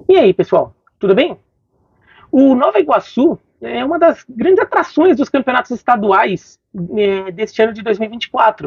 E aí, pessoal, tudo bem? O Nova Iguaçu é uma das grandes atrações dos campeonatos estaduais deste ano de 2024.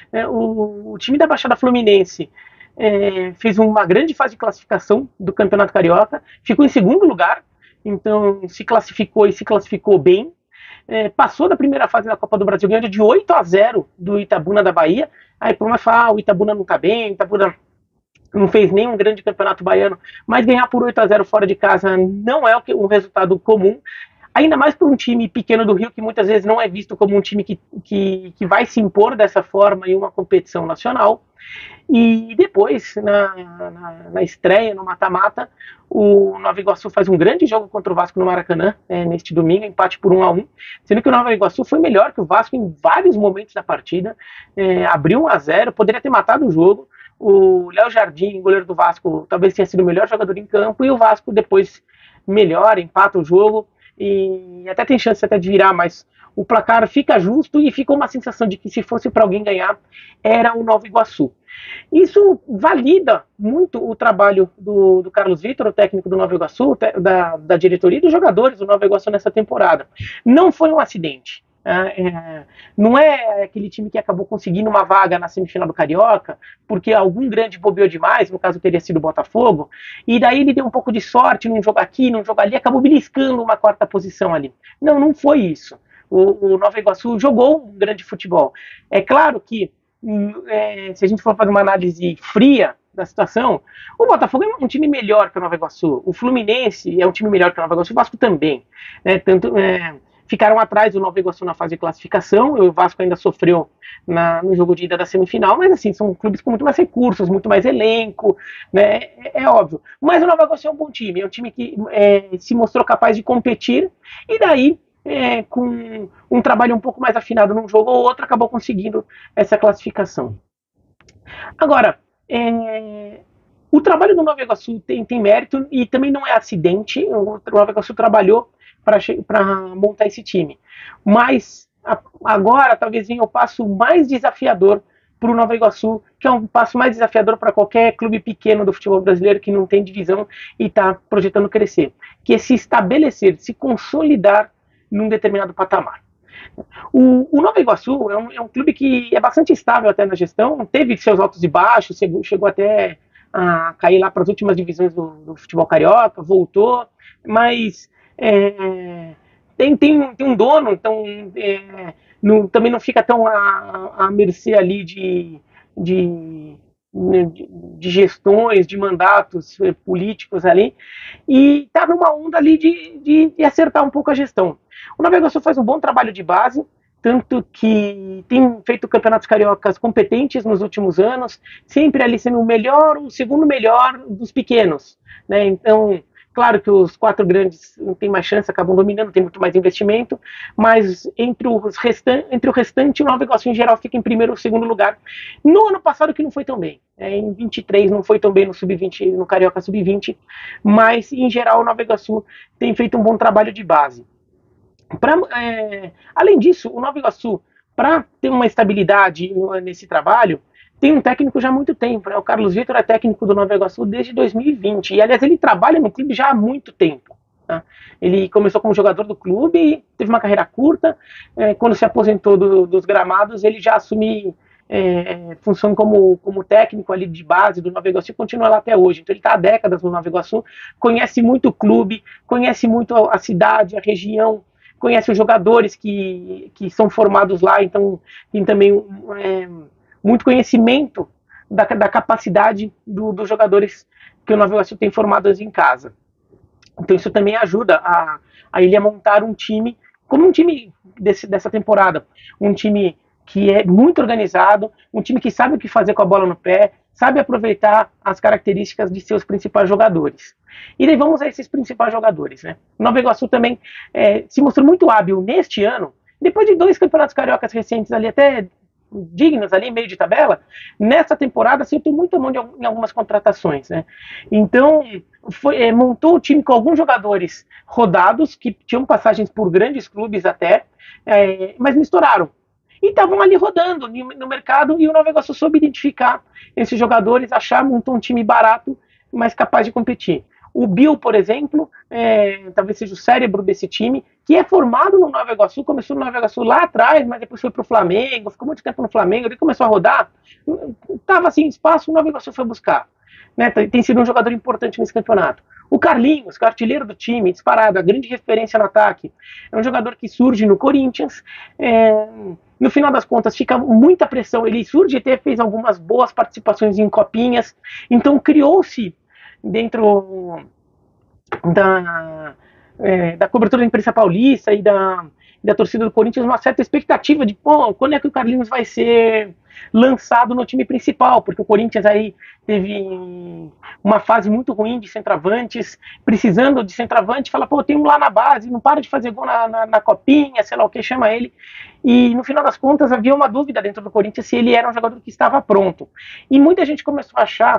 O time da Baixada Fluminense fez uma grande fase de classificação do Campeonato Carioca, ficou em segundo lugar, então se classificou e se classificou bem. Passou da primeira fase da Copa do Brasil ganhando de 8-0 do Itabuna da Bahia. Aí por mais falar, o Itabuna não está bem, o Itabuna não fez nenhum grande campeonato baiano, mas ganhar por 8-0 fora de casa não é um resultado comum, ainda mais para um time pequeno do Rio, que muitas vezes não é visto como um time que vai se impor dessa forma em uma competição nacional. E depois, na estreia, no mata-mata, o Nova Iguaçu faz um grande jogo contra o Vasco no Maracanã, neste domingo, empate por 1-1, sendo que o Nova Iguaçu foi melhor que o Vasco em vários momentos da partida, abriu 1-0, poderia ter matado o jogo. O Léo Jardim, goleiro do Vasco, talvez tenha sido o melhor jogador em campo, e o Vasco depois melhora, empata o jogo, e até tem chance até de virar, mas o placar fica justo e fica uma sensação de que se fosse para alguém ganhar, era o Nova Iguaçu. Isso valida muito o trabalho do Carlos Vitor, o técnico do Nova Iguaçu, da diretoria e dos jogadores do Nova Iguaçu nessa temporada. Não foi um acidente. Não é aquele time que acabou conseguindo uma vaga na semifinal do Carioca, porque algum grande bobeou demais, no caso teria sido o Botafogo, e daí ele deu um pouco de sorte num jogo aqui, num jogo ali, acabou beliscando uma quarta posição ali. Não, não foi isso. O Nova Iguaçu jogou um grande futebol. É claro que se a gente for fazer uma análise fria da situação, o Botafogo é um time melhor que o Nova Iguaçu, o Fluminense é um time melhor que o Nova Iguaçu, o Vasco também, né? Ficaram atrás do Nova Iguaçu na fase de classificação, o Vasco ainda sofreu no jogo de ida da semifinal, mas assim, são clubes com muito mais recursos, muito mais elenco, né? É óbvio. Mas o Nova Iguaçu é um bom time, é um time que se mostrou capaz de competir, e daí com um trabalho um pouco mais afinado num jogo ou outro, acabou conseguindo essa classificação. Agora, o trabalho do Nova Iguaçu tem mérito e também não é acidente. O Nova Iguaçu trabalhou para montar esse time. Mas agora talvez venha o passo mais desafiador para o Nova Iguaçu, que é um passo mais desafiador para qualquer clube pequeno do futebol brasileiro que não tem divisão e está projetando crescer, que é se estabelecer, se consolidar num determinado patamar. O Nova Iguaçu é um clube que é bastante estável até na gestão, teve seus altos e baixos, chegou até a cair lá para as últimas divisões do futebol carioca, voltou, mas tem um dono, então também não fica tão à mercê ali de gestões, de mandatos políticos ali, e está numa onda ali de acertar um pouco a gestão. O Nova Iguaçu faz um bom trabalho de base, tanto que tem feito campeonatos cariocas competentes nos últimos anos, sempre ali sendo o melhor, o segundo melhor dos pequenos, né? Então, claro que os quatro grandes não tem mais chance, acabam dominando, tem muito mais investimento, mas entre o restante, o Nova Iguaçu em geral fica em primeiro ou segundo lugar. No ano passado que não foi tão bem, em 23 não foi tão bem no Sub-20, no Carioca Sub-20, mas em geral o Nova Iguaçu tem feito um bom trabalho de base. Além disso, o Nova Iguaçu, para ter uma estabilidade nesse trabalho, tem um técnico já há muito tempo. Né? O Carlos Vitor é técnico do Nova Iguaçu desde 2020. E, aliás, ele trabalha no clube já há muito tempo. Tá? Ele começou como jogador do clube, teve uma carreira curta. Quando se aposentou dos gramados, ele já assumiu função como técnico ali de base do Nova Iguaçu e continua lá até hoje. Então ele está há décadas no Nova Iguaçu, conhece muito o clube, conhece muito a cidade, a região, conhece os jogadores que são formados lá, então tem também muito conhecimento da capacidade dos jogadores que o Nova Iguaçu tem formados em casa. Então isso também ajuda a ele a montar um time, como um time dessa temporada, um time que é muito organizado, um time que sabe o que fazer com a bola no pé, sabe aproveitar as características de seus principais jogadores. E daí vamos a esses principais jogadores. Né? O Nova Iguaçu também se mostrou muito hábil neste ano, depois de 2 campeonatos cariocas recentes ali, até dignos ali, meio de tabela, nessa temporada acertou muito a mão em algumas contratações. Né? Então, montou o time com alguns jogadores rodados, que tinham passagens por grandes clubes até, mas misturaram. E estavam ali rodando no mercado, e o Nova Iguaçu soube identificar esses jogadores, montou um time barato, mas capaz de competir. O Bill, por exemplo, talvez seja o cérebro desse time, que é formado no Nova Iguaçu, começou no Nova Iguaçu lá atrás, mas depois foi pro Flamengo, ficou muito tempo no Flamengo, ele começou a rodar, tava sem espaço, o Nova Iguaçu foi buscar. Né, tem sido um jogador importante nesse campeonato. O Carlinhos, que é o artilheiro do time, disparado, a grande referência no ataque, é um jogador que surge no Corinthians, no final das contas fica muita pressão, ele surge e até fez algumas boas participações em copinhas, então criou-se dentro da cobertura da imprensa paulista e da torcida do Corinthians uma certa expectativa de, pô, quando é que o Carlinhos vai ser lançado no time principal, porque o Corinthians aí teve uma fase muito ruim de centroavantes, precisando de centroavante, fala, pô, tem um lá na base, não para de fazer gol na copinha, sei lá o que, chama ele, e no final das contas havia uma dúvida dentro do Corinthians se ele era um jogador que estava pronto, e muita gente começou a achar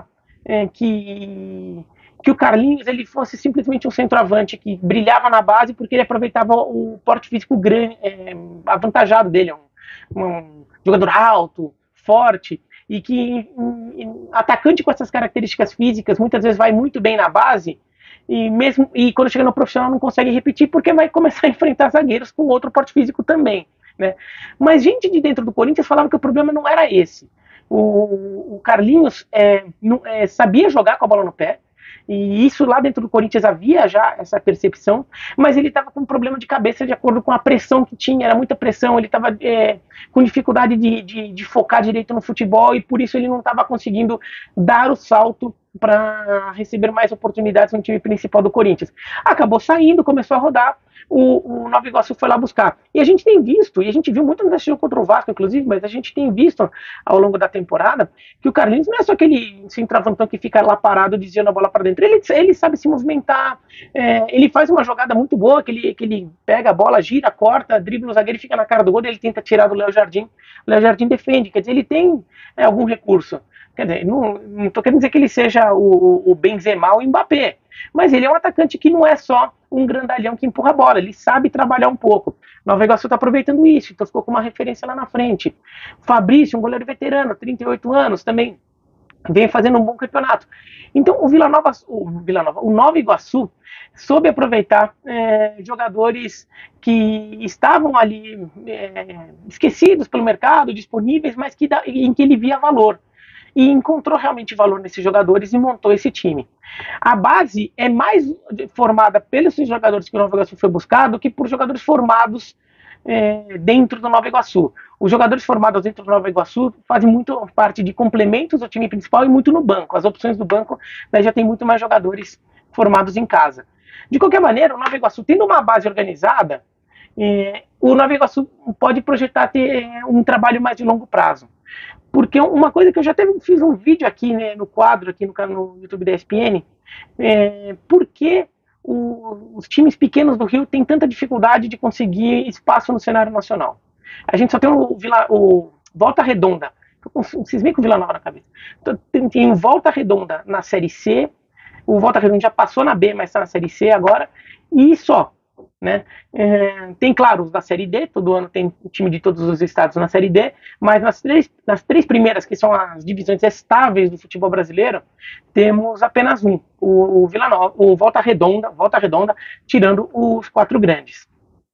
que o Carlinhos ele fosse simplesmente um centroavante que brilhava na base porque ele aproveitava o porte físico grande, avantajado dele, um jogador alto, forte, e que atacante com essas características físicas muitas vezes vai muito bem na base e quando chega no profissional não consegue repetir porque vai começar a enfrentar zagueiros com outro porte físico também, né? Mas gente de dentro do Corinthians falava que o problema não era esse. O Carlinhos sabia jogar com a bola no pé, e isso lá dentro do Corinthians havia já essa percepção, mas ele estava com um problema de cabeça de acordo com a pressão que tinha, era muita pressão, ele estava com dificuldade de focar direito no futebol e por isso ele não estava conseguindo dar o salto para receber mais oportunidades no time principal do Corinthians. Acabou saindo, começou a rodar, o Nova Iguaçu foi lá buscar. E a gente tem visto, e a gente viu muito nesse jogo contra o Vasco, inclusive, mas a gente tem visto ao longo da temporada que o Carlinhos não é só aquele centroavantão que fica lá parado desviando a bola para dentro. Ele sabe se movimentar, ele faz uma jogada muito boa, que ele pega a bola, gira, corta, dribla o zagueiro e fica na cara do gol, ele tenta tirar do Léo Jardim. O Léo Jardim defende, quer dizer, ele tem algum recurso. Quer dizer, não estou querendo dizer que ele seja o Benzema ou o Mbappé, mas ele é um atacante que não é só um grandalhão que empurra a bola, ele sabe trabalhar um pouco. Nova Iguaçu está aproveitando isso, então ficou com uma referência lá na frente. Fabrício, um goleiro veterano, 38 anos, também vem fazendo um bom campeonato. Então o Nova Iguaçu soube aproveitar jogadores que estavam ali esquecidos pelo mercado, disponíveis, mas em que ele via valor. E encontrou realmente valor nesses jogadores e montou esse time. A base é mais formada pelos jogadores que o Nova Iguaçu foi buscar do que por jogadores formados dentro do Nova Iguaçu. Os jogadores formados dentro do Nova Iguaçu fazem muito parte de complementos do time principal e muito no banco. As opções do banco já tem muito mais jogadores formados em casa. De qualquer maneira, o Nova Iguaçu, tendo uma base organizada, o Nova Iguaçu pode projetar ter um trabalho mais de longo prazo. Porque uma coisa que eu já até fiz um vídeo aqui, né, no quadro, aqui no YouTube da ESPN, por que os times pequenos do Rio têm tanta dificuldade de conseguir espaço no cenário nacional. A gente só tem o Volta Redonda, vocês veem com o Vila Nova na cabeça, tem Volta Redonda na Série C, o Volta Redonda já passou na B, mas está na Série C agora, e só. Né? Tem, claro, os da Série D, todo ano tem time de todos os estados na Série D, mas nas três primeiras, que são as divisões estáveis do futebol brasileiro, temos apenas um, o Vila Nova, o Volta Redonda, tirando os quatro grandes.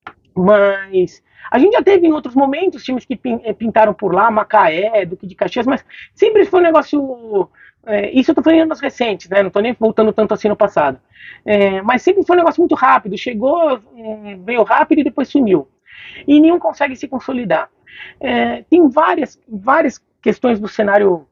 Mas a gente já teve em outros momentos times que pintaram por lá, Macaé, Duque de Caxias, mas sempre foi um negócio... isso eu tô falando em anos recentes, né? Não tô nem voltando tanto assim no passado. Mas sempre foi um negócio muito rápido. Chegou, veio rápido e depois sumiu. E nenhum consegue se consolidar. Tem várias questões do cenário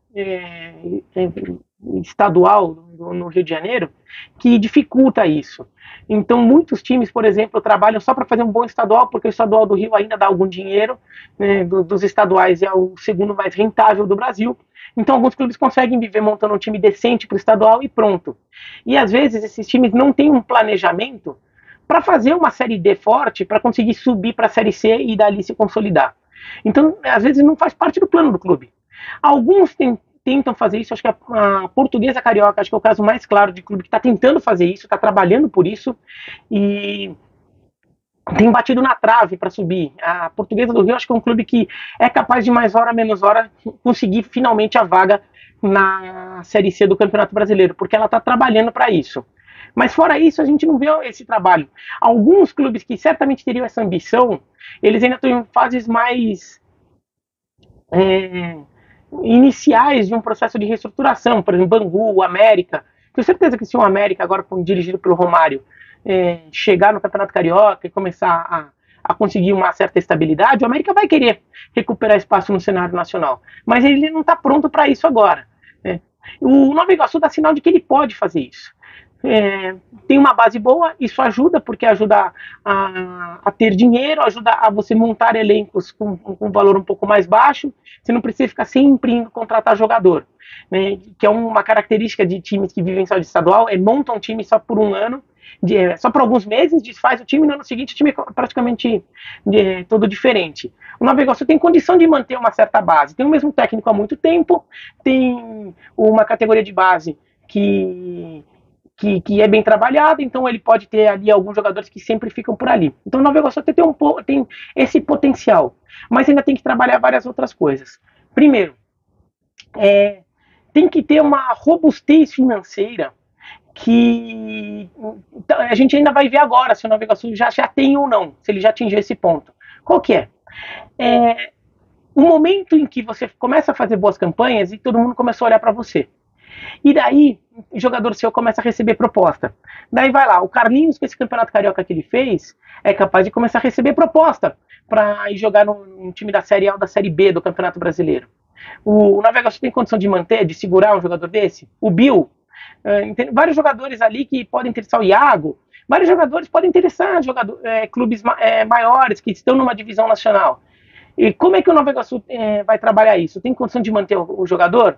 estadual no Rio de Janeiro que dificulta isso. Então muitos times, por exemplo, trabalham só para fazer um bom estadual, porque o estadual do Rio ainda dá algum dinheiro, né, dos estaduais é o segundo mais rentável do Brasil. Então alguns clubes conseguem viver montando um time decente para o estadual e pronto. E às vezes esses times não têm um planejamento para fazer uma Série D forte, para conseguir subir para a Série C e dali se consolidar. Então às vezes não faz parte do plano do clube. Alguns tentam fazer isso, acho que a Portuguesa Carioca, acho que é o caso mais claro de clube que está tentando fazer isso, está trabalhando por isso e tem batido na trave para subir. A Portuguesa do Rio acho que é um clube que é capaz de mais hora menos hora conseguir finalmente a vaga na Série C do Campeonato Brasileiro, porque ela está trabalhando para isso. Mas fora isso, a gente não vê esse trabalho. Alguns clubes que certamente teriam essa ambição, eles ainda estão em fases mais é, iniciais de um processo de reestruturação. Por exemplo, Bangu, o América. Tenho certeza que se o América, agora dirigido pelo Romário, chegar no Campeonato Carioca e começar a conseguir uma certa estabilidade, o América vai querer recuperar espaço no cenário nacional. Mas ele não está pronto para isso agora. Né? O Nova Iguaçu dá sinal de que ele pode fazer isso. Tem uma base boa, isso ajuda, porque ajuda a ter dinheiro, ajuda a você montar elencos com um valor um pouco mais baixo, você não precisa ficar sempre indo contratar jogador, né, que é uma característica de times que vivem só de estadual, montam um time só por um ano, só por alguns meses, desfaz o time, no ano seguinte o time é praticamente todo diferente. O Nova Iguaçu tem condição de manter uma certa base, tem o mesmo técnico há muito tempo, tem uma categoria de base que é bem trabalhado, então ele pode ter ali alguns jogadores que sempre ficam por ali. Então o Nova Iguaçu tem esse potencial, mas ainda tem que trabalhar várias outras coisas. Primeiro, tem que ter uma robustez financeira que a gente ainda vai ver agora se o Nova Iguaçu já tem ou não, se ele já atingiu esse ponto. Qual que é? O momento em que você começa a fazer boas campanhas e todo mundo começou a olhar para você. E daí, o jogador seu começa a receber proposta. Daí vai lá, o Carlinhos, com esse campeonato carioca que ele fez, é capaz de começar a receber proposta para ir jogar no time da Série A ou da Série B do Campeonato Brasileiro. O Nova Iguaçu tem condição de manter, de segurar um jogador desse? O Bill, tem vários jogadores ali que podem interessar, o Iago, vários jogadores podem interessar clubes maiores que estão numa divisão nacional. E como é que o Nova Iguaçu vai trabalhar isso? Tem condição de manter o jogador?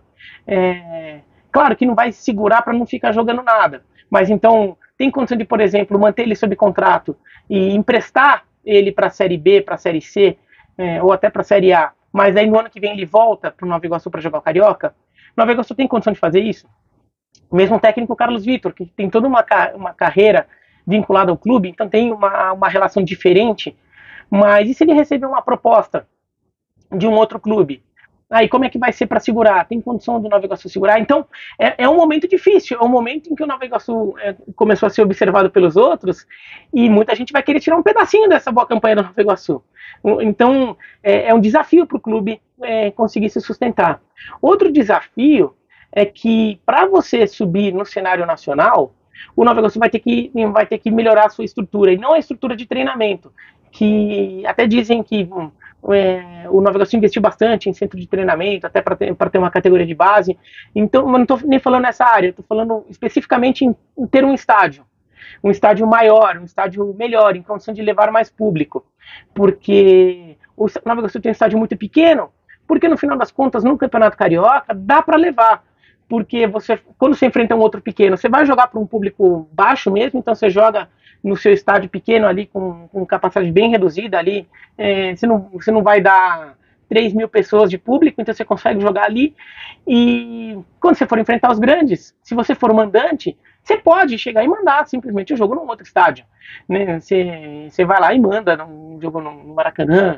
Claro que não vai segurar para não ficar jogando nada, mas então tem condição de, por exemplo, manter ele sob contrato e emprestar ele para a Série B, para a Série C, ou até para a Série A, mas aí no ano que vem ele volta para o Nova Iguaçu para jogar o Carioca? O Nova Iguaçu tem condição de fazer isso? O mesmo técnico, Carlos Vitor, que tem toda uma carreira vinculada ao clube, então tem uma relação diferente, mas e se ele receber uma proposta de um outro clube? Aí como é que vai ser para segurar? Tem condição do Nova Iguaçu segurar? Então é um momento difícil, é um momento em que o Nova Iguaçu começou a ser observado pelos outros e muita gente vai querer tirar um pedacinho dessa boa campanha do Nova Iguaçu. Então é um desafio para o clube conseguir se sustentar. Outro desafio é que para você subir no cenário nacional, o Nova Iguaçu vai ter que melhorar a sua estrutura, e não a estrutura de treinamento, que até dizem que o Nova Iguaçu investiu bastante em centro de treinamento, até para ter uma categoria de base. Então, eu não estou nem falando nessa área, estou falando especificamente em ter um estádio maior, um estádio melhor, em condição de levar mais público. Porque o Nova Iguaçu tem um estádio muito pequeno, porque no final das contas, no Campeonato Carioca, dá para levar. Porque quando você enfrenta um outro pequeno, você vai jogar para um público baixo mesmo, então você joga no seu estádio pequeno ali, com capacidade bem reduzida ali, você não vai dar 3 mil pessoas de público, então você consegue jogar ali. E quando você for enfrentar os grandes, se você for mandante, você pode chegar e mandar simplesmente o jogo num outro estádio. Né? Você vai lá e manda um jogo no Maracanã,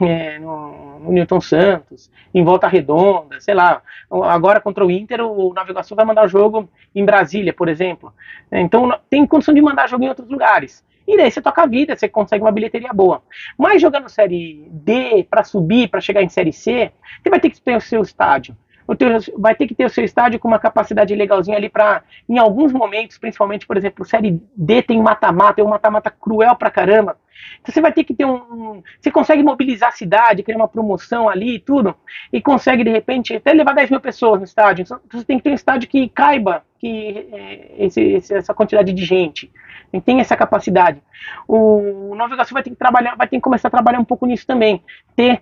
no Newton Santos, em Volta Redonda, sei lá. Agora contra o Inter, o Nova Iguaçu vai mandar jogo em Brasília, por exemplo. Então tem condição de mandar jogo em outros lugares. E daí você toca a vida, você consegue uma bilheteria boa. Mas jogando Série D, para subir, para chegar em Série C, você vai ter que ter o seu estádio. Vai ter que ter o seu estádio com uma capacidade legalzinha ali para, em alguns momentos, principalmente, por exemplo, Série D tem mata-mata, é um mata-mata cruel pra caramba. Então você vai ter que ter você consegue mobilizar a cidade, criar uma promoção ali e tudo, e consegue, de repente, até levar 10 mil pessoas no estádio. Então você tem que ter um estádio que caiba essa quantidade de gente. Tem essa capacidade. O Nova Iguaçu vai ter que começar a trabalhar um pouco nisso também. Ter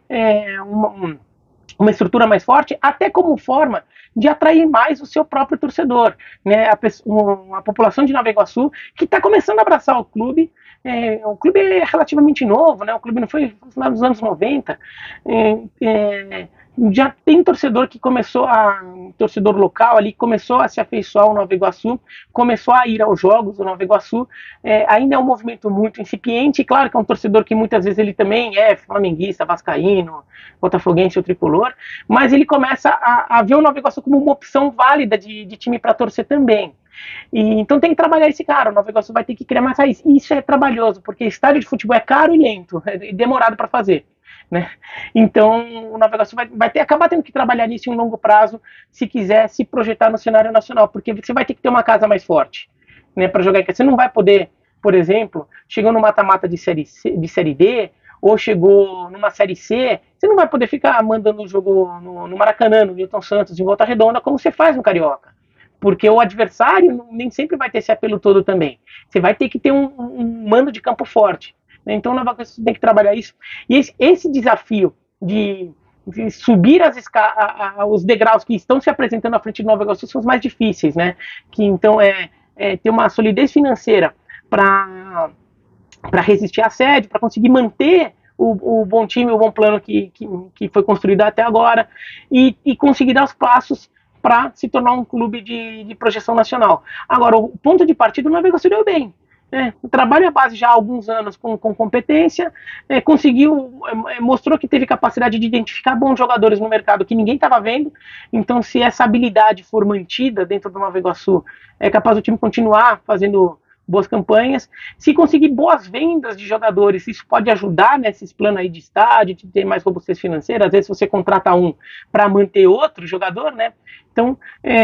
uma estrutura mais forte, até como forma de atrair mais o seu próprio torcedor, né? A população de Nova Iguaçu que está começando a abraçar o clube. O clube é relativamente novo, né? O clube não foi lá nos anos 90. Já tem torcedor torcedor local ali começou a se afeiçoar ao Nova Iguaçu, começou a ir aos jogos do Nova Iguaçu. Ainda é um movimento muito incipiente, claro que é um torcedor que muitas vezes ele também é flamenguista, vascaíno, botafoguense ou tricolor, mas ele começa a ver o Nova Iguaçu como uma opção válida de time para torcer também. Então tem que trabalhar esse cara, o Nova Iguaçu vai ter que criar mais raiz. E isso é trabalhoso, porque estádio de futebol é caro e lento, é demorado para fazer. Né? Então o Nova Iguaçu vai acabar tendo que trabalhar nisso em um longo prazo, se quiser se projetar no cenário nacional, porque você vai ter que ter uma casa mais forte, né, para jogar. Você não vai poder, por exemplo, chegou no mata-mata de série D, ou chegou numa série C, você não vai poder ficar mandando o jogo no Maracanã, no Newton Santos, em Volta Redonda, como você faz no Carioca. Porque o adversário nem sempre vai ter esse apelo todo também. Você vai ter que ter um mando de campo forte. Né? Então, o Nova Iguaçu tem que trabalhar isso. E esse desafio de subir os degraus que estão se apresentando à frente de Nova Iguaçu são os mais difíceis, né? Que então ter uma solidez financeira para resistir à assédio, para conseguir manter o bom time, o bom plano que foi construído até agora e conseguir dar os passos para se tornar um clube de projeção nacional. Agora, o ponto de partida, o Nova Iguaçu deu bem. Trabalha a base já há alguns anos com competência, mostrou que teve capacidade de identificar bons jogadores no mercado que ninguém estava vendo. Então, se essa habilidade for mantida dentro do Nova Iguaçu, é capaz do time continuar fazendo boas campanhas. Se conseguir boas vendas de jogadores, isso pode ajudar nesses planos aí de estádio, de ter mais robustez financeira. Às vezes você contrata um para manter outro jogador, né? Então,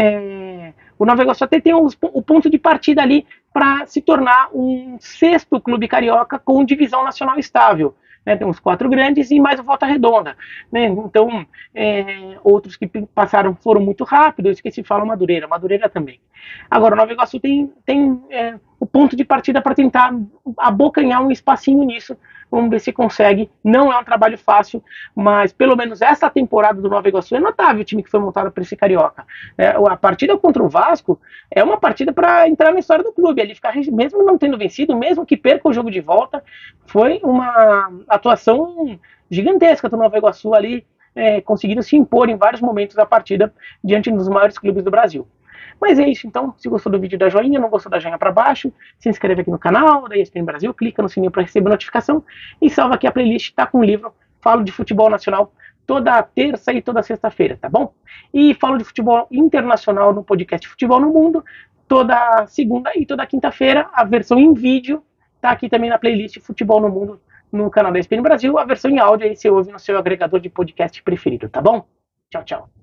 o Nova Iguaçu até tem o ponto de partida ali para se tornar um sexto clube carioca com divisão nacional estável. Né, tem uns 4 grandes e mais o Volta Redonda. Né? Então, outros que passaram foram muito rápidos, que se fala Madureira também. Agora, o Nova Iguaçu tem o ponto de partida para tentar abocanhar um espacinho nisso. Vamos ver se consegue. Não é um trabalho fácil, mas pelo menos essa temporada do Nova Iguaçu é notável o time que foi montado para esse carioca. A partida contra o Vasco é uma partida para entrar na história do clube. Ele ficar, mesmo não tendo vencido, mesmo que perca o jogo de volta, foi uma atuação gigantesca do Nova Iguaçu ali, conseguindo se impor em vários momentos da partida diante dos maiores clubes do Brasil. Mas é isso, então. Se gostou do vídeo, dá joinha. Não gostou, dá joinha para baixo. Se inscreve aqui no canal da ESPN Brasil. Clica no sininho para receber notificação. E salva aqui a playlist. Tá com o livro. Falo de futebol nacional toda terça e toda sexta-feira, tá bom? E falo de futebol internacional no podcast Futebol no Mundo. Toda segunda e toda quinta-feira. A versão em vídeo tá aqui também na playlist Futebol no Mundo no canal da ESPN Brasil. A versão em áudio aí você ouve no seu agregador de podcast preferido, tá bom? Tchau, tchau.